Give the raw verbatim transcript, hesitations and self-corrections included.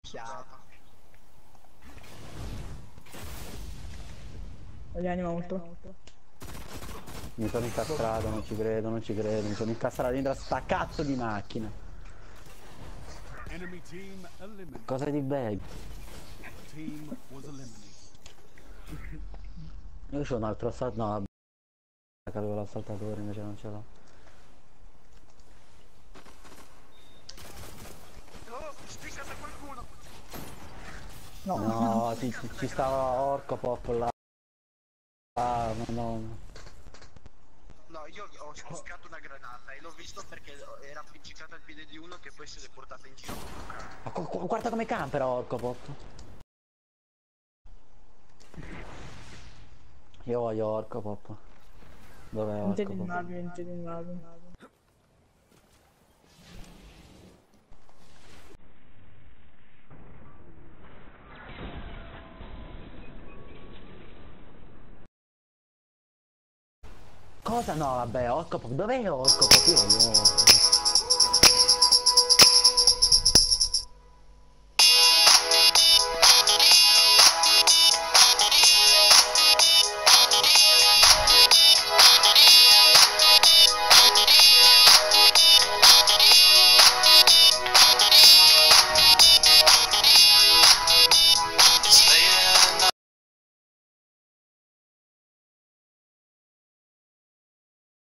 Chiaro. Gli anima molto. Mi sono incastrato, non ci credo, non ci credo. Mi sono incastrato dentro a sta cazzo di macchina. Cosa di bag? Io c'ho un altro assalto. No, vabbè. Avevo l'assaltatore, invece non ce l'ho. Oh, sti casa qualcuno! No, No, ci, ci- ci stava Orco Pop là. Ah, no, no. No, io ho scoccato una granata e l'ho visto perché era appiccicata al piede di uno che poi se l'è portata in giro. Ma gu- gu- guarda come campera Orco Pop. Io voglio Orco Pop. Dov'è non ti Orco Pop? rinnavi, non ti rinnavi. Cosa? No, vabbè, Orco Pop. Dov'è Orco Pop? Io voglio Orco Pop.